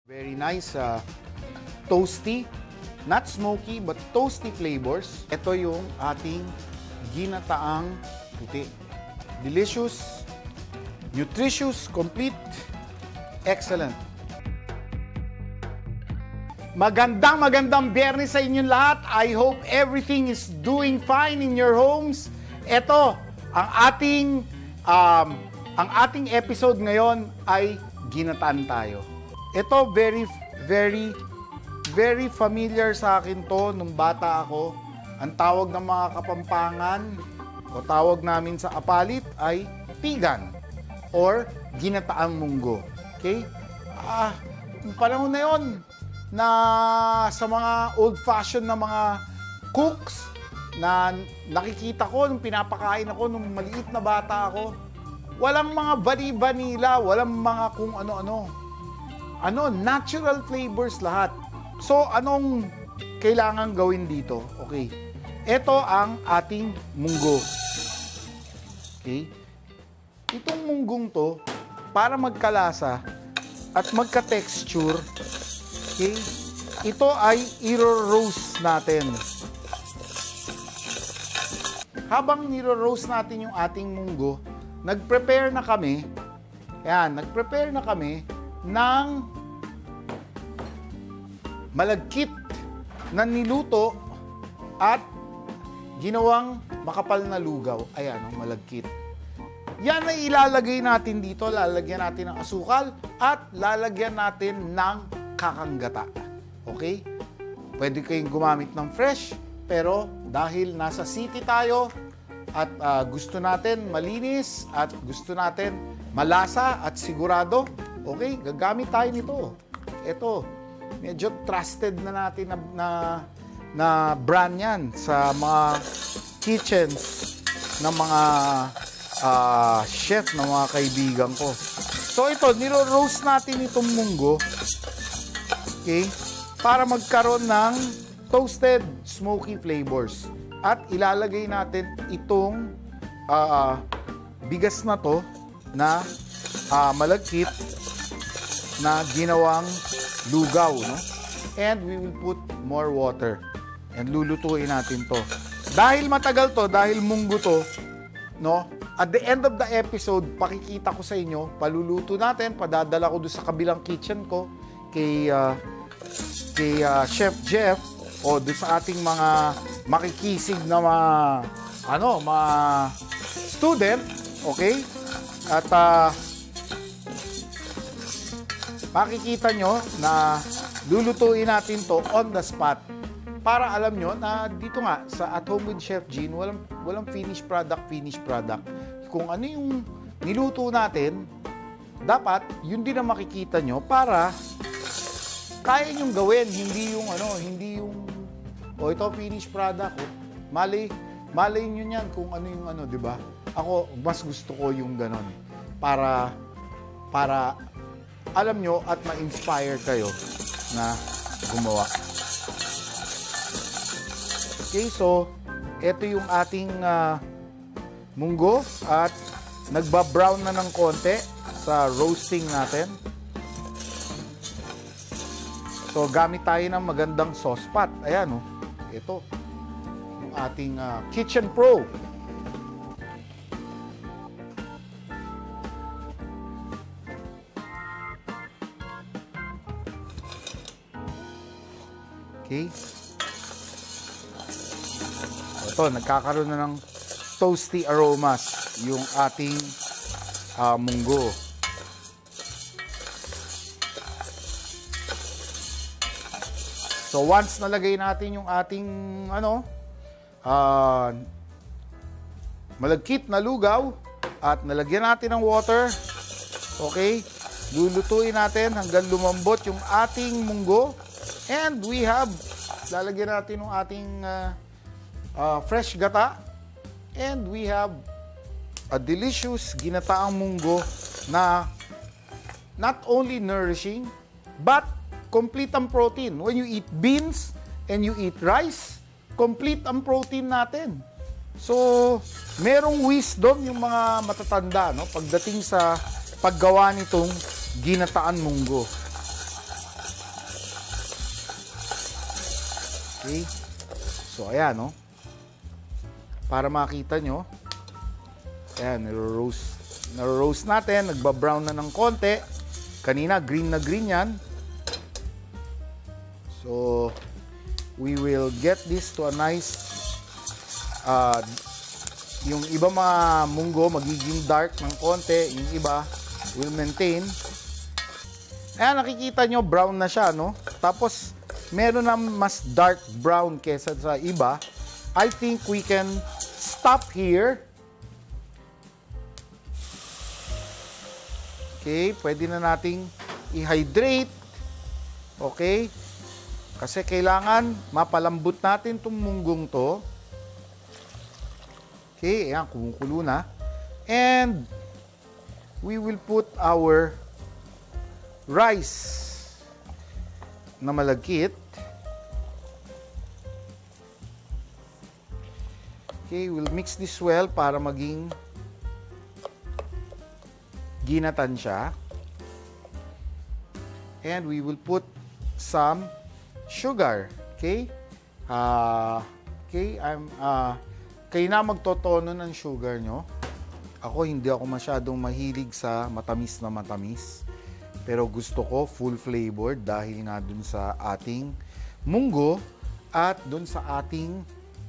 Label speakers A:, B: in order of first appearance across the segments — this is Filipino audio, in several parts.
A: Very nice, toasty, not smoky, but toasty flavors. Ito yung ating ginataang puti. Delicious, nutritious, complete, excellent. Magandang Biyernes sa inyong lahat. I hope everything is doing fine in your homes. Ito, ang ating episode ngayon ay ginataan tayo. Ito, very familiar sa akin to nung bata ako. Ang tawag ng mga Kapampangan o tawag namin sa Apalit ay pigan or ginataang munggo. Okay? Yung panahon na yon na sa mga old-fashioned na mga cooks na nakikita ko nung pinapakain ako nung maliit na bata ako, walang mga bani-banila, walang mga kung ano-ano. Natural flavors lahat. So, anong kailangan gawin dito? Okay. Ito ang ating munggo. Okay. Itong munggong to, para magkalasa at magka-texture, okay, ito ay i-roast natin. Habang niro-roast natin yung ating munggo, nag-prepare na kami ng malagkit na niluto at ginawang makapal na lugaw. Ayan, malagkit. Yan ay ilalagay natin dito. Lalagyan natin ng asukal at lalagyan natin ng kakanggata. Okay? Pwede kayong gumamit ng fresh, pero dahil nasa city tayo at gusto natin malinis at gusto natin malasa at sigurado, okay, gagamit tayo nito. Ito, medyo trusted na natin na brand yan sa mga kitchens ng mga chef ng mga kaibigan ko. So ito, niro-roast natin itong munggo, okay, para magkaroon ng toasted smoky flavors. At ilalagay natin itong bigas na to na malagkit na ginawang lugaw, no? And we will put more water and lulutuin natin to. Dahil matagal to, dahil munggo to, no? At the end of the episode, pakikita ko sa inyo, paluluto natin, padadala ko doon sa kabilang kitchen ko kay Chef Jeff o doon sa ating mga makikisig na mga student, okay? At makikita nyo na lulutuin natin to on the spot para alam nyo na dito nga sa At Home with Chef Gene, walang finished product. Kung ano yung niluto natin, dapat yun din ang makikita nyo para kaya nyong gawin, hindi yung ito finished product. Malay nyo yan kung ano yung di ba? Ako, mas gusto ko yung ganon. Para alam nyo at ma-inspire kayo na gumawa. Okay, so, ito yung ating munggo at nagba-brown na ng konti sa roasting natin. So, gamit tayo ng magandang saucepan. Ayan, ito. Yung ating Kitchen Pro. Okay. Ito, nagkakaroon na ng toasty aromas yung ating munggo. So, once nalagay natin yung ating malagkit na lugaw at nalagyan natin ng water, okay, lulutuin natin hanggang lumambot yung ating munggo. And we have, lalagyan natin yung ating fresh gata. And we have a delicious ginataang munggo na not only nourishing, but complete ang protein. When you eat beans and you eat rice, complete ang protein natin. So, merong wisdom yung mga matatanda, no? Pagdating sa paggawa nitong ginataan munggo. Okay? So, ayan, no? Para makita nyo, ayan, naro-roast natin, nagba-brown na ng konti. Kanina, green na green yan. So, we will get this to a nice, yung iba mga munggo, magiging dark ng konti. Yung iba, will maintain. Ayan, nakikita nyo, brown na siya, no? Tapos, meron na mas dark brown kesa sa iba. I think we can stop here. Okay, pwede na nating i-hydrate. Okay? Kasi kailangan mapalambot natin itong munggong to. Okay, ayan, kumukulo na. And we will put our rice na malagkit. Okay, we'll mix this well para maging ginatan siya. And we will put some sugar. Okay? Kayo na magtotono ng sugar nyo. Ako, hindi ako masyadong mahilig sa matamis na matamis. Pero gusto ko full flavored dahil nga dun sa ating munggo at dun sa ating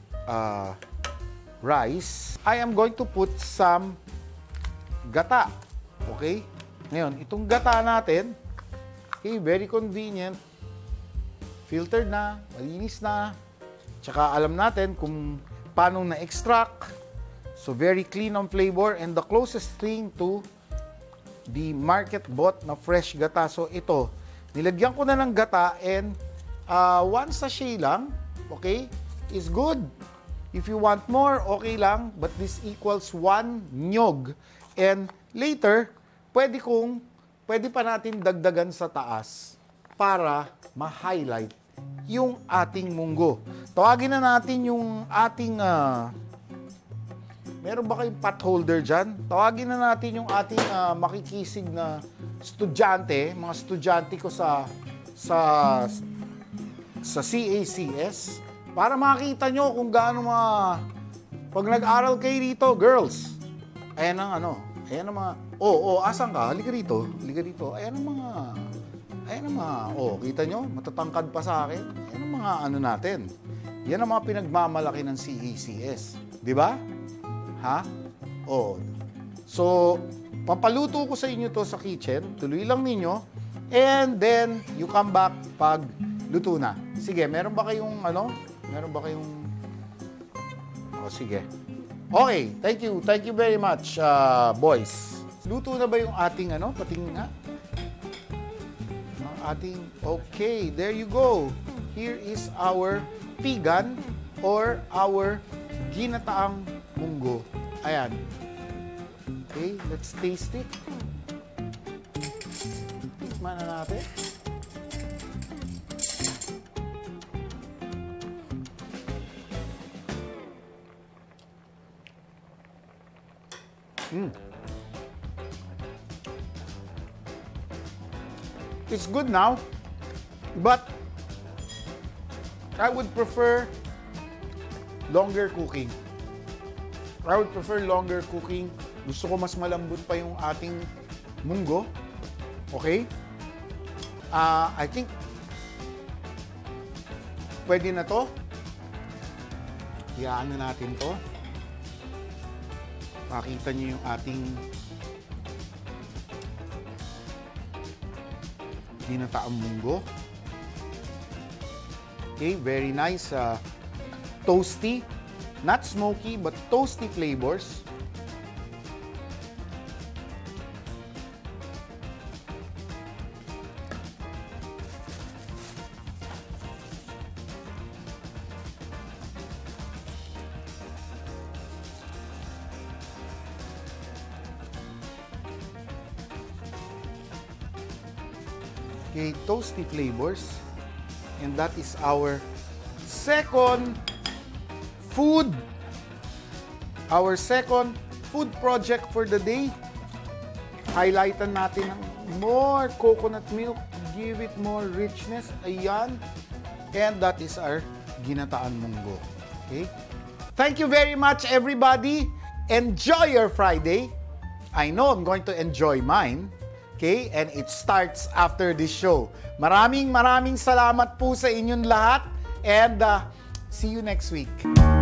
A: rice. I am going to put some gata. Okay? Ngayon, itong gata natin, okay, very convenient. Filtered na, malinis na. Tsaka alam natin kung paano na-extract. So, very clean on flavor. And the closest thing to the market bought na fresh gata. So, ito, nilagyan ko na ng gata and one sachet lang, okay, is good. If you want more, okay lang. But this equals 1 nyog. And later, pwede pa natin dagdagan sa taas para ma-highlight yung ating munggo. Tawagin na natin yung ating meron ba kayong pot holder dyan? Tawagin na natin yung ating makikisig na estudyante, mga estudyante ko sa CACS, para makita nyo kung gaano pag nag-aral kayo dito, girls, ayan ang mga, asan ka? Halika rito, ayan ang mga, kita nyo, matatangkad pa sa akin, ayan ang mga natin. Yan ang mga pinagmamalaki ng CACS. Di ba? Ha? So, pampaluto ko sa inyo to sa kitchen. Tuloy lang ninyo. And then, you come back pag luto na. Sige, meron ba kayong sige. Okay, thank you. Thank you very much, boys. Luto na ba yung ating patingin nga? Ang ating, okay, there you go. Here is our pigan or our ginataang munggo. Ayan. Okay, let's taste it. Tikman na natin. It's good now, but I would prefer longer cooking. Gusto ko mas malambot pa yung ating munggo. Okay? I think pwede na to. Iyaan na natin to. Makita niyo yung ating ginataang munggo. Okay, very nice. Toasty. Not smoky, but toasty flavors. Okay, toasty flavors. And that is our second food project for the day. Highlightan natin ng more coconut milk, give it more richness. Ayan. And that is our ginataan munggo. Okay? Thank you very much, everybody. Enjoy your Friday. I know I'm going to enjoy mine. Okay? And it starts after this show. Maraming salamat po sa inyong lahat. And see you next week.